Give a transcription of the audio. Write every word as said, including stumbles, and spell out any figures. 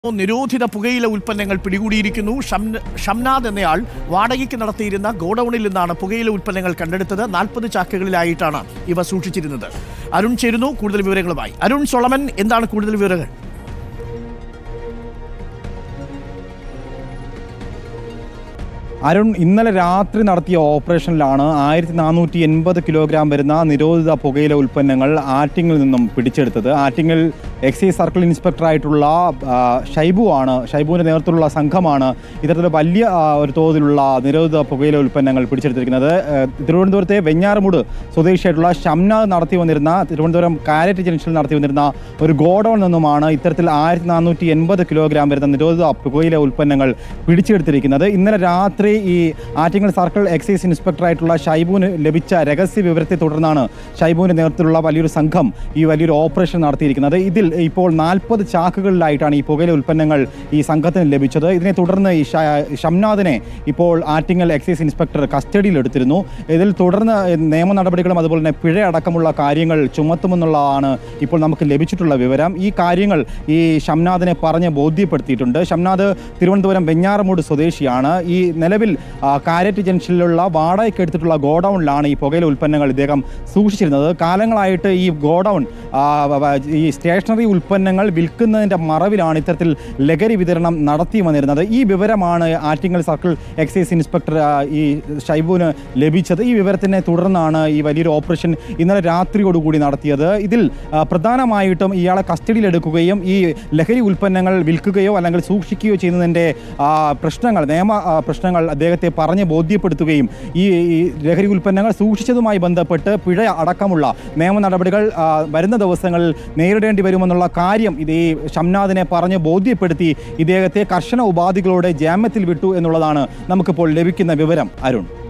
നിരോധിത പുകയില ഉൽപ്പന്നങ്ങൾ പിടികൂടിയിരിക്കുന്നു. ഷംനാദ് എന്നയാൾ വാടകയ്ക്ക് നടത്തിയിരുന്ന ഗോഡൌണിൽ നിന്നാണ് പുകയില ഉൽപ്പന്നങ്ങൾ കണ്ടെടുത്തത്. നാൽപ്പത് ചാക്കുകളിലായിട്ടാണ് ഇവ സൂക്ഷിച്ചിരുന്നത്. അരുൺ ചേരുന്നു കൂടുതൽ വിവരങ്ങളുമായി. അരുൺ സോളമൻ, എന്താണ് കൂടുതൽ വിവരങ്ങൾ? അരുൺ, ഇന്നലെ രാത്രി നടത്തിയ ഓപ്പറേഷനിലാണ് ആയിരത്തി നാനൂറ്റി എൺപത് കിലോഗ്രാം വരുന്ന നിരോധിത പുകയില ഉൽപ്പന്നങ്ങൾ ആറ്റിങ്ങിൽ നിന്നും പിടിച്ചെടുത്തത്. ആറ്റിങ്ങൽ എക്സൈസ് സർക്കിൾ ഇൻസ്പെക്ടറായിട്ടുള്ള ഷൈബു ആണ് ഷൈബുവിൻ്റെ നേതൃത്വത്തിലുള്ള സംഘമാണ് ഇത്തരത്തിൽ വലിയ ഒരു തോതിലുള്ള നിരോധിത പുകയില ഉൽപ്പന്നങ്ങൾ പിടിച്ചെടുത്തിരിക്കുന്നത്. തിരുവനന്തപുരത്തെ വെഞ്ഞാറമൂട് സ്വദേശിയായിട്ടുള്ള ഷംനാദ് നടത്തി വന്നിരുന്ന തിരുവനന്തപുരം കാരറ്റ് ജംഗ്ഷനിൽ നടത്തി വന്നിരുന്ന ഒരു ഗോഡൌൺ നിന്നുമാണ് ഇത്തരത്തിൽ ആയിരത്തി നാനൂറ്റി എൺപത് കിലോഗ്രാം വരുന്ന നിരോധിത പുകയില ഉൽപ്പന്നങ്ങൾ പിടിച്ചെടുത്തിരിക്കുന്നത്. ഇന്നലെ രാത്രി ഈ ആറ്റിങ്ങൽ സർക്കിൾ എക്സൈസ് ഇൻസ്പെക്ടറായിട്ടുള്ള ഷൈബുവിന് ലഭിച്ച രഹസ്യ വിവരത്തെ തുടർന്നാണ് ഷൈബുവിൻ്റെ നേതൃത്വത്തിലുള്ള വലിയൊരു സംഘം ഈ വലിയൊരു ഓപ്പറേഷൻ നടത്തിയിരിക്കുന്നത്. ഇതിൽ ഇപ്പോൾ നാൽപ്പത് ചാക്കുകളിലായിട്ടാണ് ഈ പുകയില ഉൽപ്പന്നങ്ങൾ ഈ സംഘത്തിന് ലഭിച്ചത്. ഇതിനെ തുടർന്ന് ഈ ഷംനാദിനെ ഇപ്പോൾ ആറ്റിങ്ങൽ എക്സൈസ് ഇൻസ്പെക്ടർ കസ്റ്റഡിയിൽ എടുത്തിരുന്നു. ഇതിൽ തുടർന്ന് നിയമ നടപടികളും അതുപോലെ തന്നെ പിഴ അടക്കമുള്ള കാര്യങ്ങൾ ചുമത്തുമെന്നുള്ളതാണ് ഇപ്പോൾ നമുക്ക് ലഭിച്ചിട്ടുള്ള വിവരം. ഈ കാര്യങ്ങൾ ഈ ഷംനാദിനെ പറഞ്ഞ് ബോധ്യപ്പെടുത്തിയിട്ടുണ്ട്. ഷംനാദ് തിരുവനന്തപുരം വെഞ്ഞാറമൂട് സ്വദേശിയാണ്. ഈ നിലവിൽ കാരറ്റ് ജംഗ്ഷനിലുള്ള വാടകയ്ക്ക് എടുത്തിട്ടുള്ള ഗോഡൌണിലാണ് ഈ പുകയില ഉൽപ്പന്നങ്ങൾ ഇദ്ദേഹം സൂക്ഷിച്ചിരുന്നത്. കാലങ്ങളായിട്ട് ഈ ഗോഡൌൺ ഈ സ്റ്റേഷനറി ഉൽപ്പന്നങ്ങൾ വിൽക്കുന്നതിൻ്റെ മറവിലാണ് ഇത്തരത്തിൽ ലഹരി വിതരണം നടത്തി വന്നിരുന്നത്. ഈ വിവരമാണ് ആറ്റിങ്ങൽ സർക്കിൾ എക്സൈസ് ഇൻസ്പെക്ടർ ഈ ഷൈബുവിന് ലഭിച്ചത്. ഈ വിവരത്തിനെ തുടർന്നാണ് ഈ വലിയൊരു ഓപ്പറേഷൻ ഇന്നലെ രാത്രിയോടുകൂടി നടത്തിയത്. ഇതിൽ പ്രധാനമായിട്ടും ഇയാളെ കസ്റ്റഡിയിലെടുക്കുകയും ഈ ലഹരി ഉൽപ്പന്നങ്ങൾ വിൽക്കുകയോ അല്ലെങ്കിൽ സൂക്ഷിക്കുകയോ ചെയ്യുന്നതിൻ്റെ പ്രശ്നങ്ങൾ നിയമ പ്രശ്നങ്ങൾ അദ്ദേഹത്തെ പറഞ്ഞ് ബോധ്യപ്പെടുത്തുകയും ഈ ലഹരി ഉൽപ്പന്നങ്ങൾ സൂക്ഷിച്ചതുമായി ബന്ധപ്പെട്ട് പിഴ അടക്കമുള്ള നിയമ നടപടികൾ വരുന്ന ദിവസങ്ങളിൽ നേരിടേണ്ടി വരുമെന്നുള്ള കാര്യം ഇത് ഈ ഷംനാദിനെ പറഞ്ഞ് ബോധ്യപ്പെടുത്തി ഇദ്ദേഹത്തെ കർശന ഉപാധികളോടെ ജാമ്യത്തിൽ വിട്ടു എന്നുള്ളതാണ് നമുക്കിപ്പോൾ ലഭിക്കുന്ന വിവരം. അരുൺ.